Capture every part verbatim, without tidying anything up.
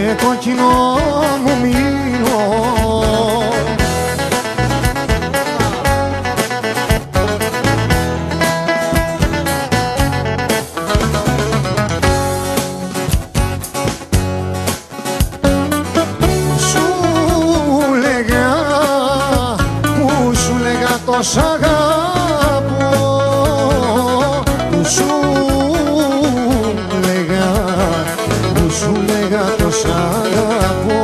και κόκκινο μου μήλο. Σ' αγαπώ, που σου λέγα, που σου λέγα το σ' αγαπώ.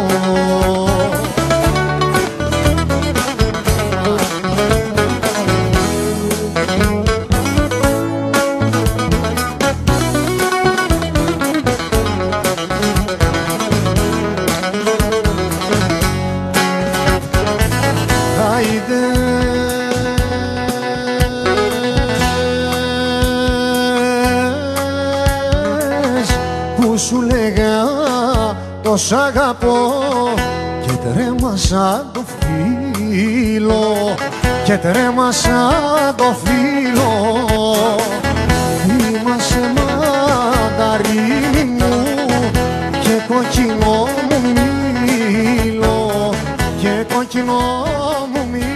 Σου λέγα το σ' αγαπώ και τρέμασα το φύλλο, και τρέμασα το φύλλο. Είμαστε μανταρίνι μου και κόκκινο μου μήλο, και κόκκινο μου μήλο.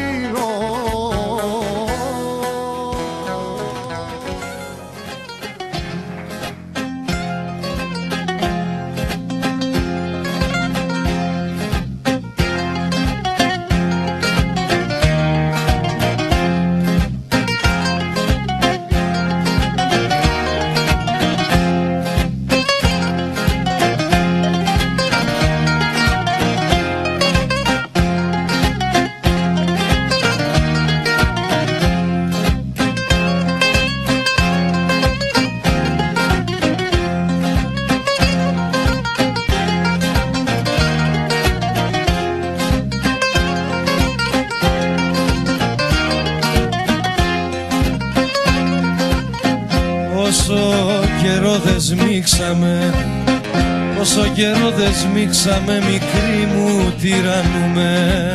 Όσο καιρό δεν σμίξαμε, όσο καιρό δεν σμίξαμε, μικρή μου τυραννούμε.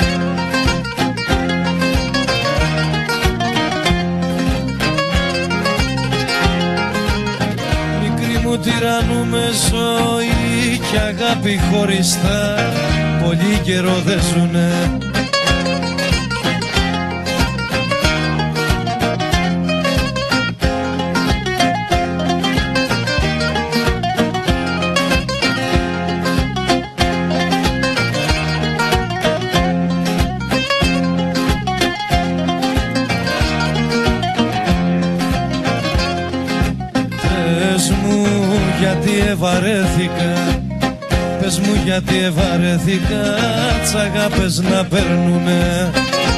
Μικρή μου τυραννούμε, ζωή και αγάπη χωριστά, πολύ καιρό δεν ζουνε. Πες μου γιατί ευαρέθηκα, πες μου γιατί ευαρέθηκα, τς αγάπες να παίρνουνε.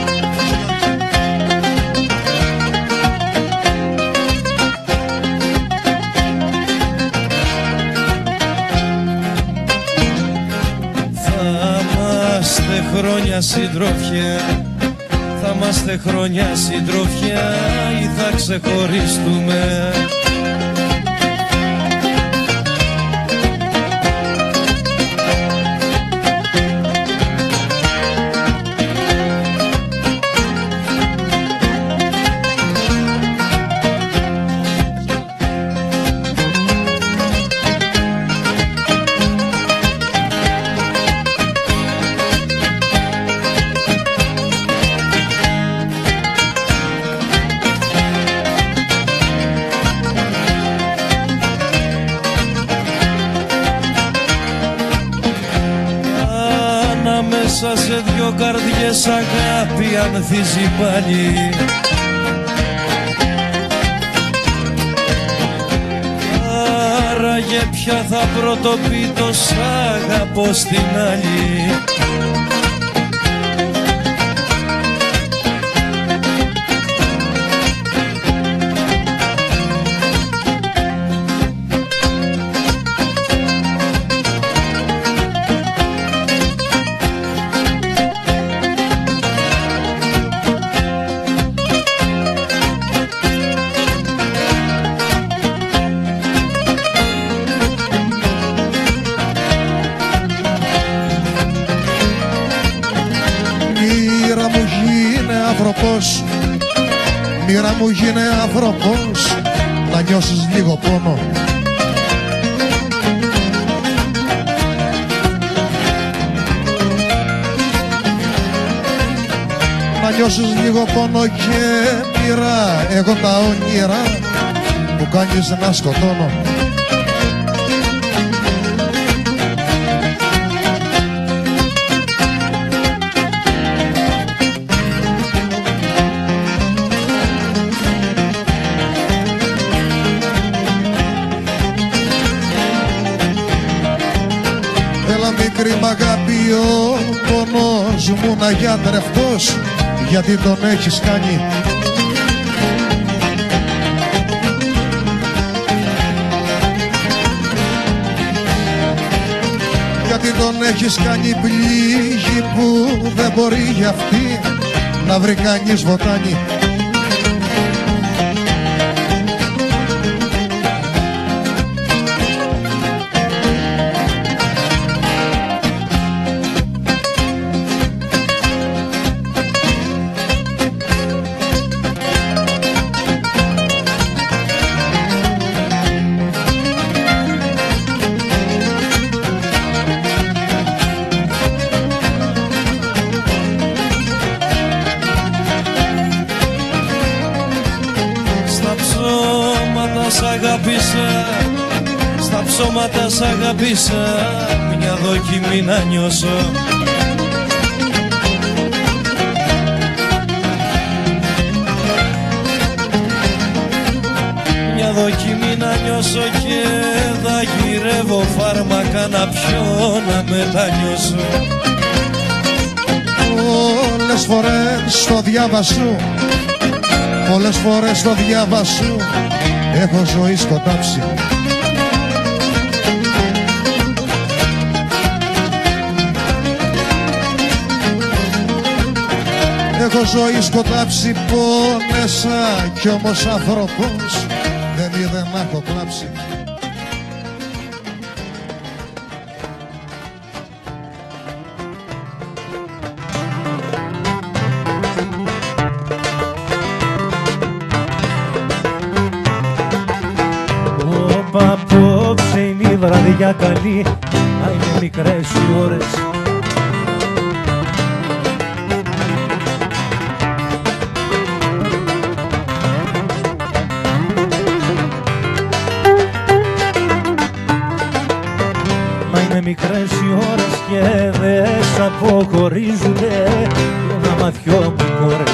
Θα είμαστε χρόνια συντροφιά, θα είμαστε χρόνια συντροφιά ή θα ξεχωριστούμε. Μέσα σε δυο καρδιές αγάπη ανθίζει πάλι, άραγε ποια θα πρωτοπεί το σ' αγαπώ στην άλλη. Άνθρωπος, μοίρα μου γίνε άνθρωπος, να νιώσεις λίγο πόνο. νιώσεις λίγο πόνο και πειρά, εγώ τα όνειρα που κάνεις να σκοτώνω. Έλα μικρή μ' αγάπη, ο πόνος μου να γιατρευτός, γιατί τον έχεις κάνει. Γιατί τον έχεις κάνει πληγή που δεν μπορεί για αυτή να βρει κανείς βοτάνι. Σ' αγάπησα, στα ψώματα σ' αγάπησα, μια δοκιμή να νιώσω. Μια δοκιμή να νιώσω και θα γυρεύω φάρμακα να πιω να μετανιώσω. Πολλές φορές στο διάβα σου, πολλές φορές στο διάβα σου έχω ζωή σκοτάψει. Έχω ζωή σκοτάψει, πόνεσα κι όμως άνθρωπος δεν είδε να έχω κλάψει. Απόψε είναι η βραδιά καλή, μα είναι μικρές οι ώρες. Μα είναι μικρές οι ώρες και δεν σ' αποχωρίζουνε τα μαθιό μου κόρες.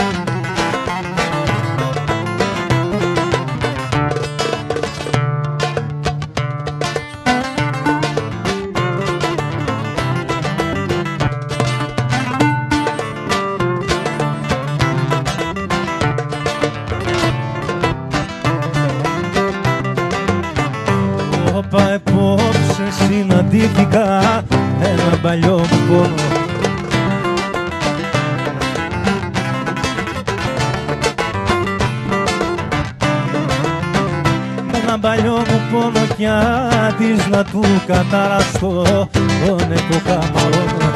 Όπα επόψε συναντήθηκα ένα παλιό μου πόνο. Ένα παλιό μου πόνο κι αντί να του καταραστώ τον εκοκαμαρώνω.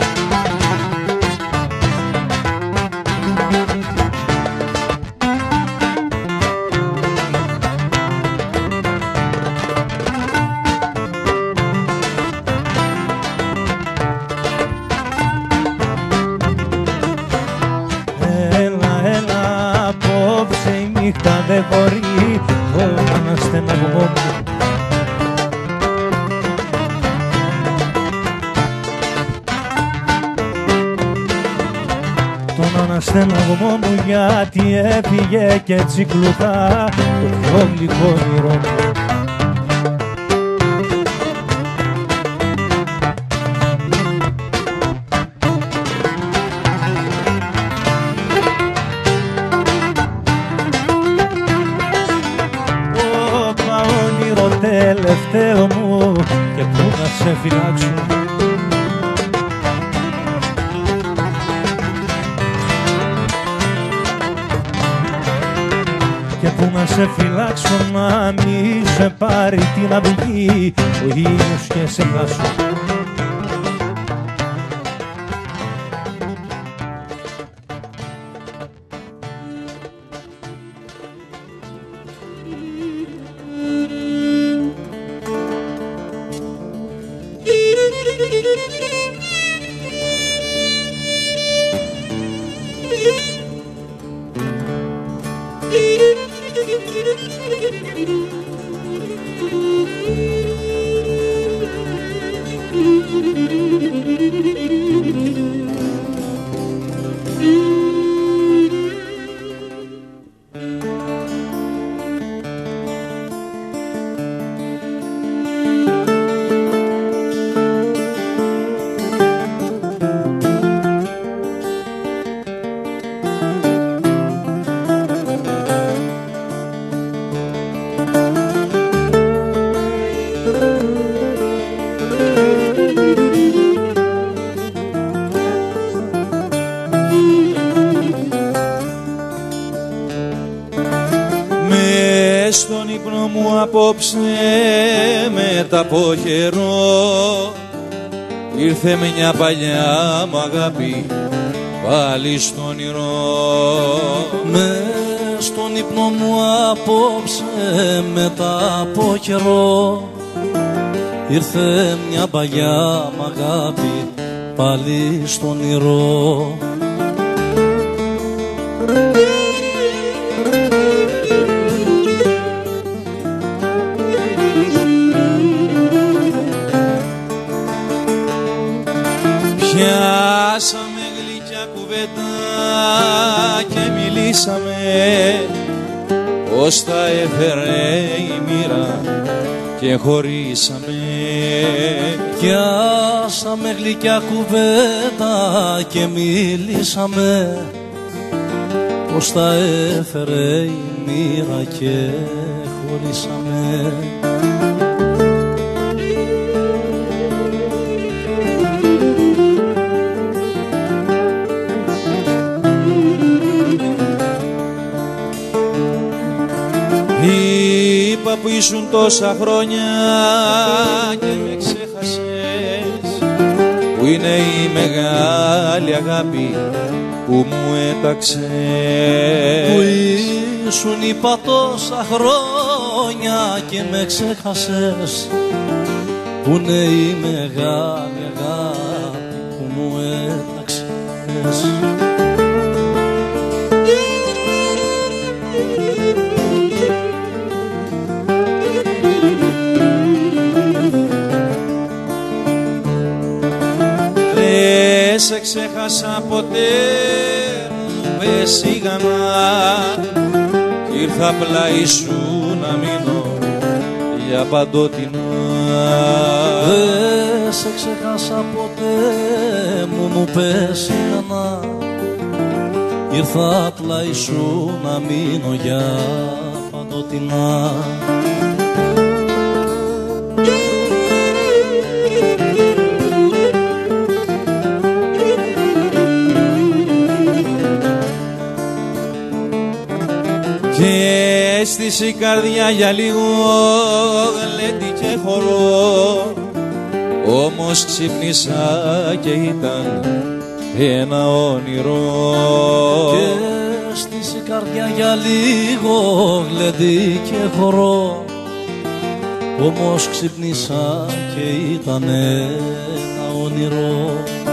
Νύχτα δεν μπορεί τον αναστεναγμό μου. Τον αναστεναγμό μου γιατί έφυγε και έτσι κλουκά το πιο γλυκό όνειρό μου. Τελευταίο μου και πού να σε φυλάξω. Και πού να σε φυλάξω να μη σε πάρει την αυγή ο ήλιος και σε χάσω. Thank you. Στον ύπνο μου απόψε μετά από καιρό ήρθε μια παλιά μου αγάπη πάλι στο όνειρο. Μες στον ύπνο μου απόψε μετά από καιρό ήρθε μια παλιά μου αγάπη πάλι στο όνειρο. Πιάσαμε γλυκιά κουβέντα και μιλήσαμε πως τα έφερε η μοίρα και χωρίσαμε. Πιάσαμε γλυκιά κουβέντα και μιλήσαμε πως τα έφερε η μοίρα και χωρίσαμε. Είπα που ήσουν τόσα χρόνια και με ξέχασες, που είναι η μεγάλη αγάπη που μου έταξες. Που ήσουν είπα τόσα χρόνια και με ξέχασες, που είναι η μεγάλη αγάπη που μου έταξες. Σε ξέχασα ποτέ, μου πες σιγανά κι ήρθα πλάι σου να μείνω για παντοτινά. Δεν σε ξέχασα ποτέ, μου μου πες σιγανά ήρθα πλάι σου να μείνω για παντοτινά. Και έστησε η καρδιά για λίγο γλέντι και χορό, όμως ξύπνησα και ήταν ένα όνειρο. Και έστησε η καρδιά για λίγο γλέντι και χορό, όμως ξύπνησα και ήταν ένα όνειρο.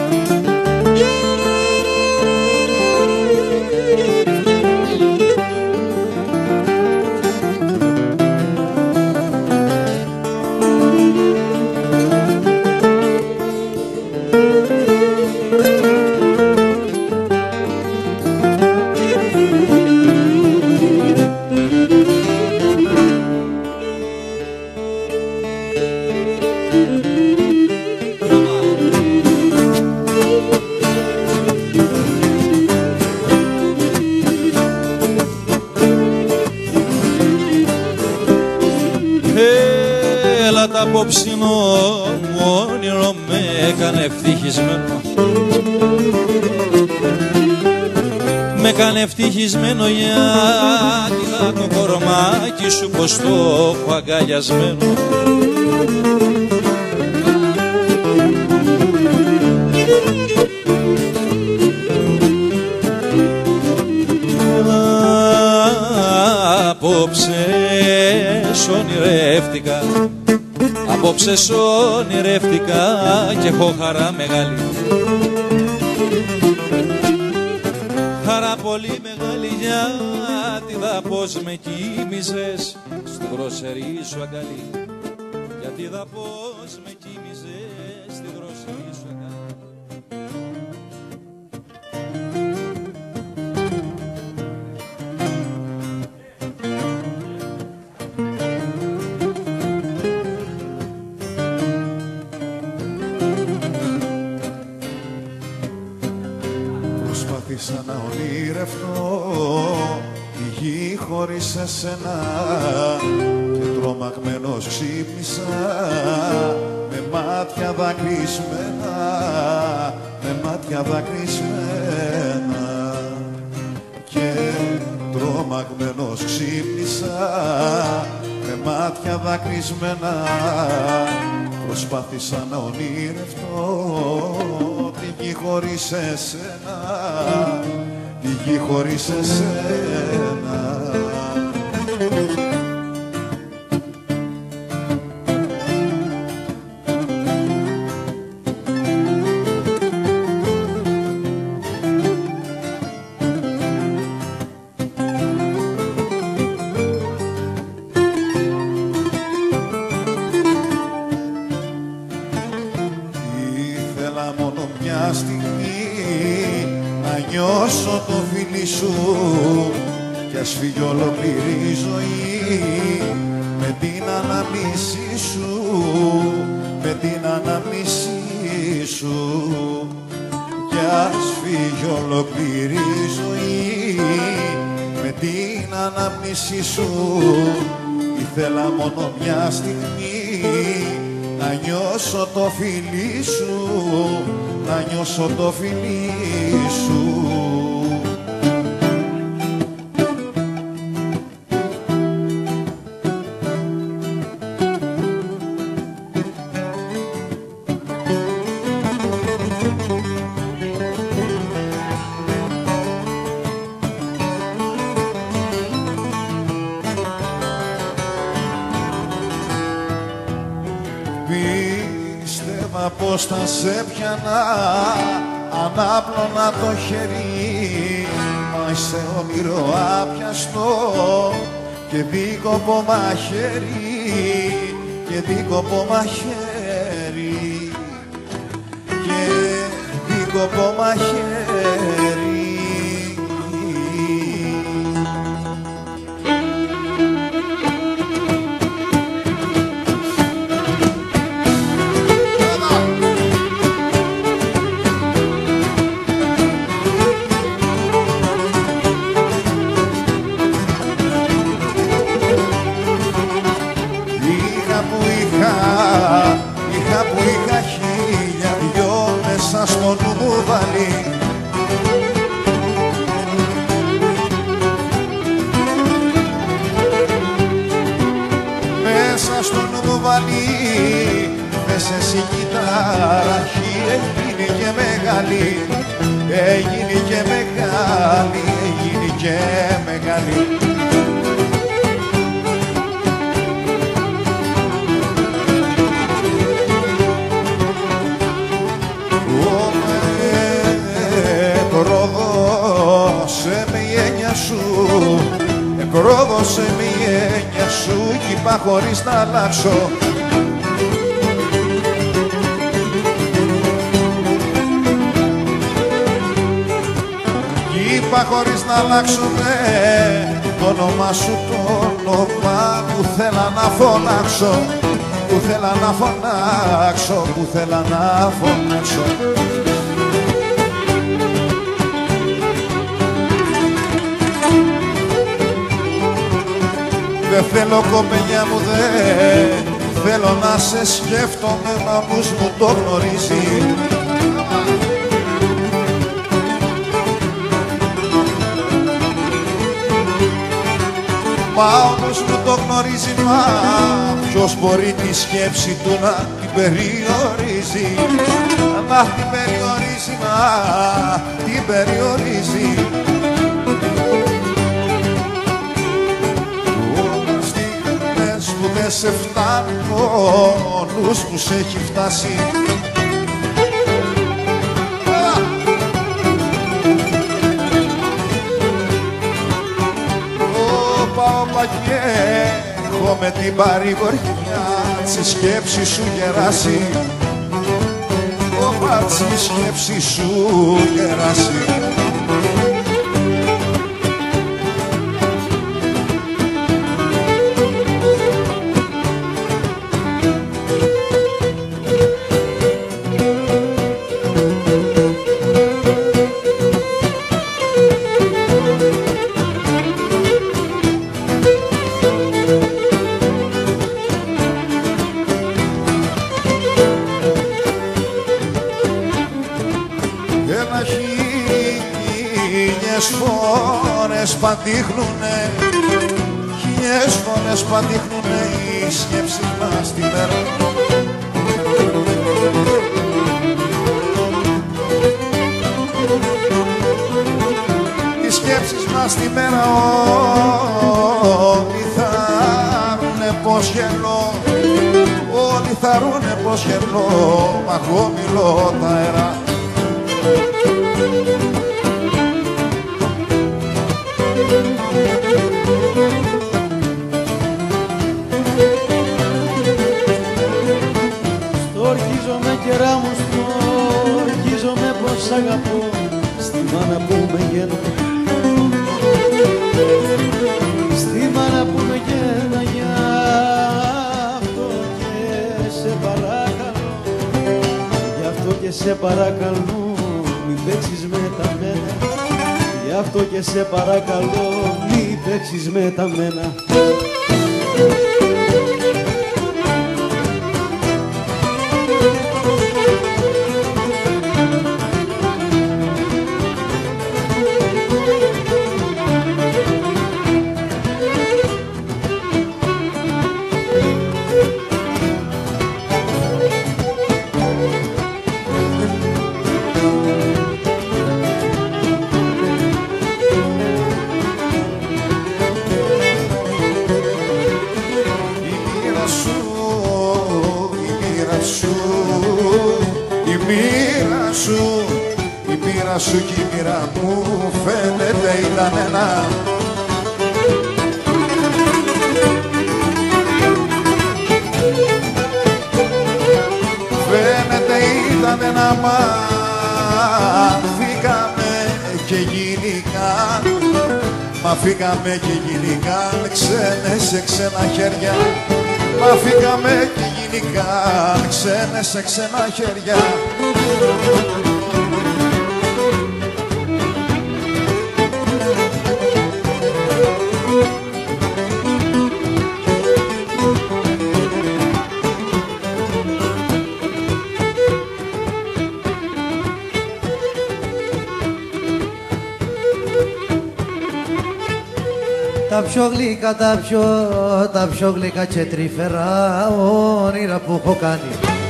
Έλα τα απόψινό μου όνειρο με έκανε ευτυχισμένο, με έκανε ευτυχισμένο γιατί θα το κορμάκι σου πως το έχω αγκαλιασμένο. Απόψε σ' ονειρεύτηκα, απόψε σ' ονειρεύτηκα και έχω χαρά μεγάλη, χαρά πολύ μεγάλη γιατί είδα πως με κοίμιζες στη δροσερή σου αγκαλή. Γιατί είδα πως με κοίμιζες στη δροσερή σου αγκαλή. Προσπάθησα να ονειρευτώ τη γη χωρίς εσένα και τρομαγμένος ξύπνησα με μάτια δακρυσμένα, με μάτια δακρυσμένα και τρομαγμένος ξύπνησα με μάτια δακρυσμένα. Προσπάθησα να ονειρευτώ τη γη χωρίς εσένα, τη γη χωρίς εσένα. Νιώσω το φίλι σου κι ας φύγει ολόκληρη η ζωή με την αναμνήσι σου, με την αναμνήσι σου κι ας φύγει ολόκληρη η ζωή με την αναμνήσι σου. Ήθελα μόνο μια στιγμή να νιώσω το φίλι σου, να νιώσω το φίλι σου. Πίστευα πως θα σε πιάνα ανάπλωνα το χέρι, μα είσαι όνειρο άπιαστο και δίκοπο μαχαίρι, και δίκοπο μαχαίρι, και δίκοπο μαχαίρι. Είχα που είχα χίλια δυο μέσα στο νου μου βάλει, μέσα στο νου μου βάλει, μες εσύ κυταραχή έγινε και μεγάλη, έγινε και μεγάλη, έγινε και μεγάλη. Εκρόδωσε με η έννοια σου, εκρόδωσε με η έννοια σου κι είπα χωρίς να αλλάξω. Κι είπα χωρίς να αλλάξω με το όνομα σου, το όνομα που θέλα να φωνάξω, που θέλα να φωνάξω, που θέλα να φωνάξω. Δεν θέλω κοπελιά μου, δεν θέλω να σε σκέφτομαι, μα πούς μου το γνωρίζει. Μα όμως μου το γνωρίζει, μα ποιος μπορεί τη σκέψη του να την περιορίζει, να την περιορίζει, μα την περιορίζει. Που δεν σε φτάνει, ο νους μου σε έχει φτάσει. έχω με την παρηγοριά τη σκέψη σου γεράσει. Όπα τη σκέψη σου γεράσει. Χίλιες φορές πατήχνουνε, χίλιες φορές πατήχνουνε οι σκέψεις μας τη μέρα. Οι σκέψεις μας τη μέρα όλοι θα'ρουνε πως γελώ, όλοι θα'ρουνε πως γελώ, μα εγώ μιλώ τα αέρα. Στοργίζομαι καιρά μου, στοργίζομαι πως αγαπώ στη μάνα που με γέννω, στη μάνα που με γέννα, γι' αυτό και σε παρακαλώ, γι' αυτό και σε παρακαλώ μην παίξεις με τα μένα, γι' αυτό και σε παρακαλώ μην παίξεις με τα μένα. Η μοίρα σου, η μοίρα σου και η μοίρα μου φαίνεται ήταν ένα. Φαίνεται ήταν ένα, μα φύγαμε και γίνηκαν, μα φύγαμε και γίνηκαν ξένες σε ξένα χέρια. Μα φύγαμε και γίνηκαν ξένες σε ξένα χέρια. Τα πιο γλυκά, τα πιο, τα πιο γλυκά και τρυφερά όνειρα που έχω κάνει,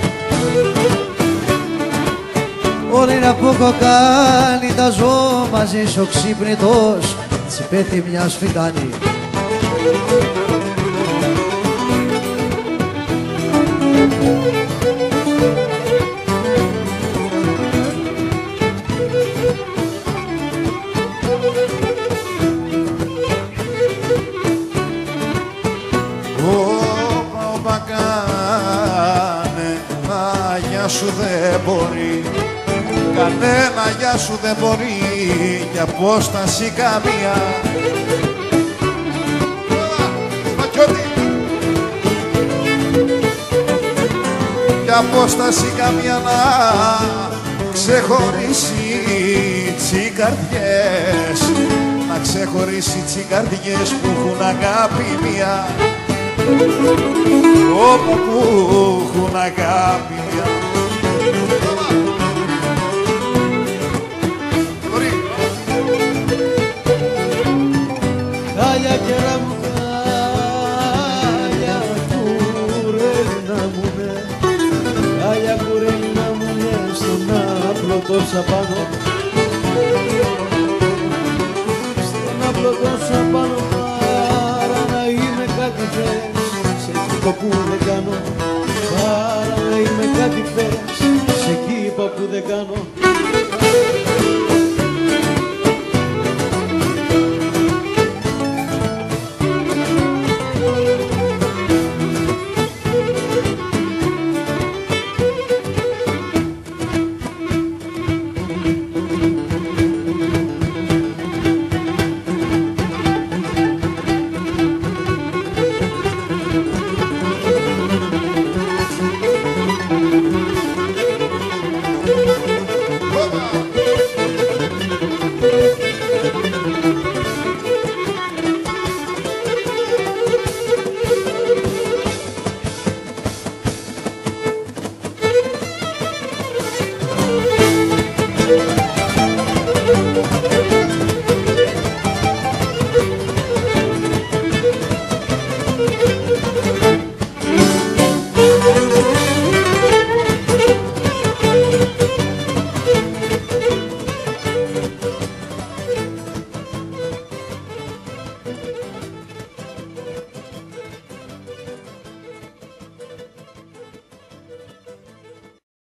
όνειρα που έχω κάνει, τα ζω μαζί σου ξύπνητος τσιπέτη μιας φυτάνη. Σου δεν μπορεί, κανένα γεια σου δεν μπορεί, για απόσταση καμία. Για απόσταση καμία να ξεχωρίσει τσι καρδιές, να ξεχωρίσει τσι καρδιές που έχουν αγάπη μία, όπου που έχουν αγάπη μία. Χάλια καιρά μου, χάλια κουρέλινα μου ναι, χάλια κουρέλινα μου ναι, στον άπλο το σαπάνο, στον άπλο το σαπάνο, παρά να είμαι κάτι θες, σε κήπο που δεν κάνω, παρά να είμαι κάτι θες, σε κήπο που δεν κάνω.